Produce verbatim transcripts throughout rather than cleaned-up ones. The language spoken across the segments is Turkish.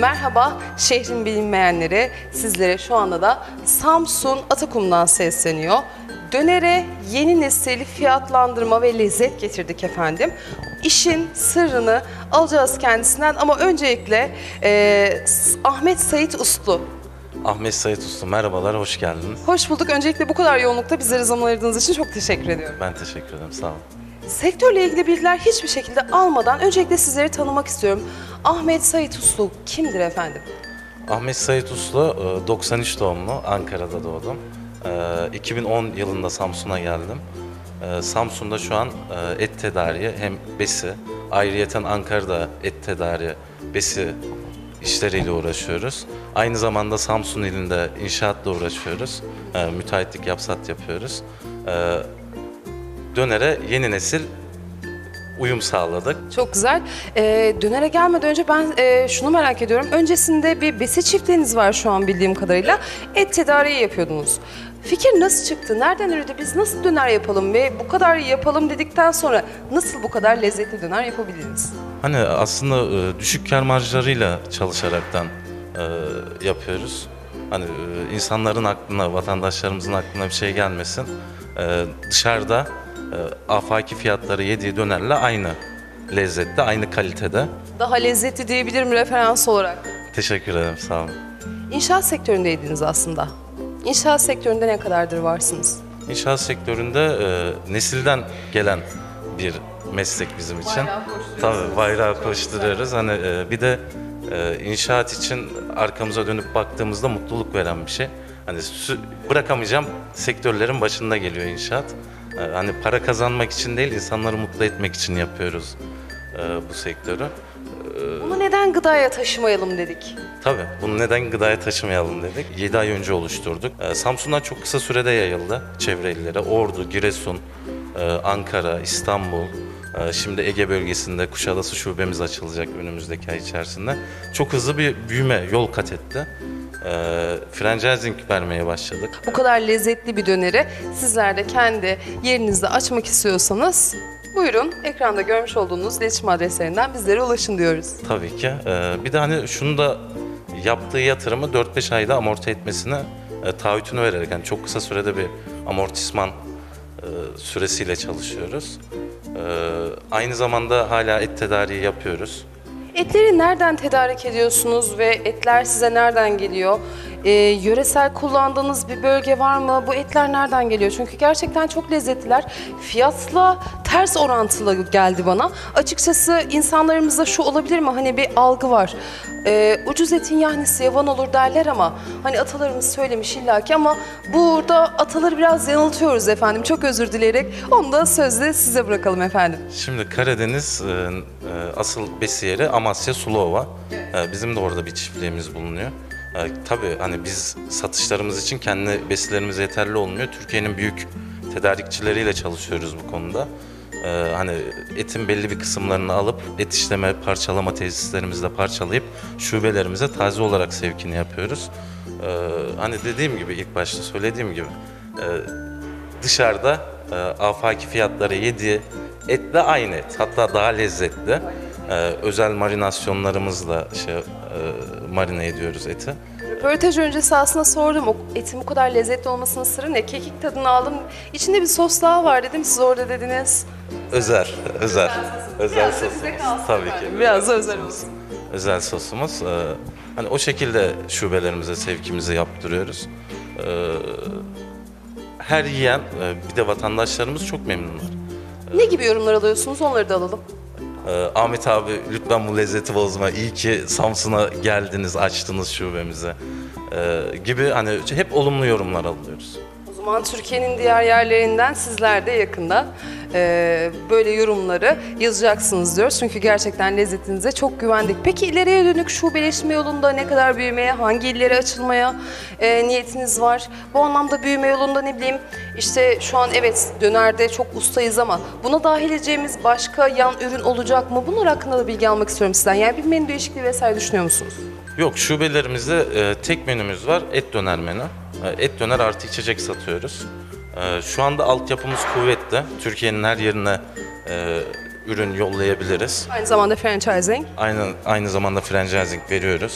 Merhaba şehrin bilinmeyenleri, sizlere şu anda da Samsun Atakum'dan sesleniyor. Dönere yeni nesil fiyatlandırma ve lezzet getirdik efendim. İşin sırrını alacağız kendisinden ama öncelikle e, Ahmet Sait Uslu. Ahmet Sait Uslu, merhabalar, hoş geldiniz. Hoş bulduk. Öncelikle bu kadar yoğunlukta bizlere zaman ayırdığınız için çok teşekkür ediyorum. Ben teşekkür ederim, sağ olun. Sektörle ilgili bilgiler hiçbir şekilde almadan öncelikle sizleri tanımak istiyorum. Ahmet Sait Uslu kimdir efendim? Ahmet Sait Uslu, doksan üç doğumlu, Ankara'da doğdum. iki bin on yılında Samsun'a geldim. Samsun'da şu an et tedariği hem besi, ayrıyeten Ankara'da et tedariği, besi işleriyle uğraşıyoruz. Aynı zamanda Samsun ilinde inşaatla uğraşıyoruz. Müteahhitlik, yapsat yapıyoruz. Dönere yeni nesil uyum sağladık. Çok güzel. Ee, dönere gelmeden önce ben e, şunu merak ediyorum. Öncesinde bir besi çiftliğiniz var şu an bildiğim kadarıyla. Et tedariği yapıyordunuz. Fikir nasıl çıktı? Nereden üredi? Biz nasıl döner yapalım ve bu kadar yapalım dedikten sonra nasıl bu kadar lezzetli döner yapabildiniz? Hani aslında e, düşük kâr marjlarıyla çalışaraktan e, yapıyoruz. Hani e, insanların aklına, vatandaşlarımızın aklına bir şey gelmesin. E, dışarıda e, afaki fiyatları yediği dönerle aynı lezzette, aynı kalitede. Daha lezzetli diyebilirim referans olarak. Teşekkür ederim, sağ olun. İnşaat sektöründeydiniz aslında. İnşaat sektöründe ne kadardır varsınız? İnşaat sektöründe e, nesilden gelen bir meslek bizim için. Bayrağı koşturuyoruz. Tabii bayrağı koşturuyoruz. Hani e, bir de e, inşaat için arkamıza dönüp baktığımızda mutluluk veren bir şey. Hani bırakamayacağım sektörlerin başında geliyor inşaat. E, hani para kazanmak için değil, insanları mutlu etmek için yapıyoruz e, bu sektörü. Ama neden gıdaya taşımayalım dedik? Tabii, bunu neden gıdaya taşımayalım dedik. yedi ay önce oluşturduk. Ee, Samsun'dan çok kısa sürede yayıldı çevre illere. Ordu, Giresun, e, Ankara, İstanbul, e, şimdi Ege bölgesinde Kuşadası şubemiz açılacak önümüzdeki ay içerisinde. Çok hızlı bir büyüme yol kat etti. E, franchising vermeye başladık. Bu kadar lezzetli bir döneri sizler de kendi yerinizde açmak istiyorsanız buyurun, ekranda görmüş olduğunuz iletişim adreslerinden bizlere ulaşın diyoruz. Tabii ki. Ee, bir de hani şunu da yaptığı yatırımı dört beş ayda amorti etmesine e, taahhütünü vererek, yani çok kısa sürede bir amortisman e, süresiyle çalışıyoruz. E, aynı zamanda hala et tedariği yapıyoruz. Etleri nereden tedarik ediyorsunuz ve etler size nereden geliyor? Ee, yöresel kullandığınız bir bölge var mı? Bu etler nereden geliyor? Çünkü gerçekten çok lezzetliler. Fiyatla ters orantılı geldi bana. Açıkçası insanlarımızda şu olabilir mi? Hani bir algı var. Ee, ucuz etin yahnisi yavan olur derler ama hani atalarımız söylemiş illaki ama burada ataları biraz yanıltıyoruz efendim. Çok özür dileyerek onu da sözle size bırakalım efendim. Şimdi Karadeniz e, e, asıl besi yeri Amasya Sulova. E, bizim de orada bir çiftliğimiz bulunuyor. E, tabii hani biz satışlarımız için kendi besilerimiz yeterli olmuyor. Türkiye'nin büyük tedarikçileriyle çalışıyoruz bu konuda. E, hani etin belli bir kısımlarını alıp et işleme, parçalama tesislerimizde parçalayıp şubelerimize taze olarak sevkini yapıyoruz. E, hani dediğim gibi, ilk başta söylediğim gibi e, dışarıda e, afaki fiyatları yediği etle aynı et, hatta daha lezzetli. E, özel marinasyonlarımızla şey, e, marine ediyoruz eti. Röportaj öncesi aslında sordum, o etin bu kadar lezzetli olmasının sırrı ne? Kekik tadını aldım. İçinde bir sos daha var dedim, siz orada dediniz. Özel, özel. Özel Biraz da sosumuz. bize kalsın Tabii efendim, ki. biraz da özel olsun. Özel sosumuz. E, hani o şekilde şubelerimize sevkimizi yaptırıyoruz. E, her yiyen, e, bir de vatandaşlarımız çok memnunlar. Ne gibi yorumlar alıyorsunuz, onları da alalım. Ee, Ahmet abi, lütfen bu lezzeti bozma. İyi ki Samsun'a geldiniz, açtınız şubemizi. Ee, gibi hani hep olumlu yorumlar alıyoruz. O zaman Türkiye'nin diğer yerlerinden sizler de yakında e, böyle yorumları yazacaksınız diyoruz. Çünkü gerçekten lezzetinize çok güvendik. Peki ileriye dönük şubeleşme yolunda ne kadar büyümeye, hangi illere açılmaya e, niyetiniz var? Bu anlamda büyüme yolunda ne bileyim işte şu an evet dönerde çok ustayız ama buna dahil edeceğimiz başka yan ürün olacak mı? Bunlar hakkında da bilgi almak istiyorum sizden. Yani bir menü değişikliği vesaire düşünüyor musunuz? Yok, şubelerimizde e, tek menümüz var, et döner menü. E, et döner artı içecek satıyoruz. E, şu anda altyapımız kuvvetli. Türkiye'nin her yerine e, ürün yollayabiliriz. Aynı zamanda franchising. Aynı aynı zamanda franchising veriyoruz.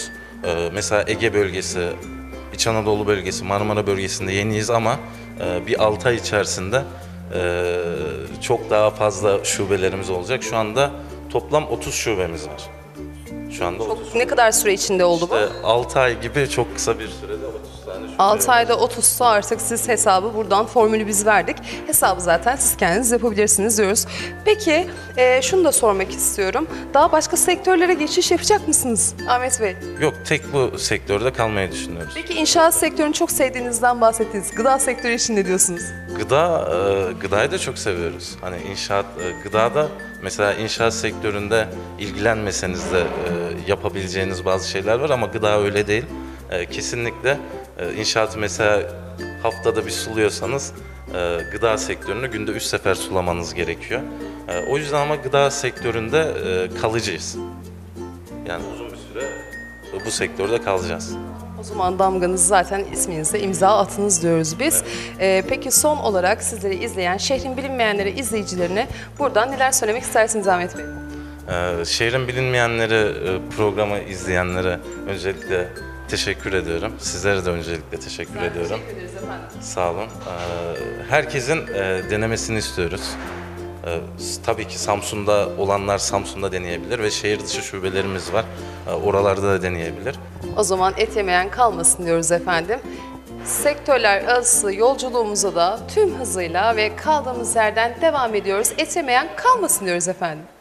Ee, mesela Ege bölgesi, İç Anadolu bölgesi, Marmara bölgesinde yeniyiz ama e, bir altı ay içerisinde e, çok daha fazla şubelerimiz olacak. Şu anda toplam otuz şubemiz var. Şu anda otuz. Çok, ne kadar süre içinde oldu bu? İşte altı ay gibi çok kısa bir sürede otuz tane şube. altı ayda otuzsa artık siz hesabı buradan formülü biz verdik. Hesabı zaten siz kendiniz yapabilirsiniz diyoruz. Peki e, şunu da sormak istiyorum. Daha başka sektörlere geçiş yapacak mısınız Ahmet Bey? Yok, tek bu sektörde kalmayı düşünüyoruz. Peki inşaat sektörünü çok sevdiğinizden bahsettiniz. Gıda sektörü için ne diyorsunuz? Gıda, e, gıdayı da çok seviyoruz. Hani inşaat, e, gıdada mesela inşaat sektöründe ilgilenmeseniz de e, yapabileceğiniz bazı şeyler var ama gıda öyle değil. E, kesinlikle e, inşaatı mesela haftada bir suluyorsanız e, gıda sektörünü günde üç sefer sulamanız gerekiyor. E, o yüzden ama gıda sektöründe e, kalıcıyız. Yani uzun bir süre bu sektörde kalacağız. O zaman damganızı zaten isminizle imza atınız diyoruz biz. Ee, peki son olarak sizleri izleyen Şehrin Bilinmeyenleri izleyicilerine buradan neler söylemek istersiniz Ahmet Bey? Ee, Şehrin Bilinmeyenleri e, programı izleyenlere öncelikle teşekkür ediyorum. Sizlere de öncelikle teşekkür ediyorum. Teşekkür ederiz efendim. Sağ olun. Ee, herkesin e, denemesini istiyoruz. Ee, tabii ki Samsun'da olanlar Samsun'da deneyebilir ve şehir dışı şubelerimiz var. Ee, oralarda da deneyebilir. O zaman et yemeyen kalmasın diyoruz efendim. Sektörler arası yolculuğumuza da tüm hızıyla ve kaldığımız yerden devam ediyoruz. Et yemeyen kalmasın diyoruz efendim.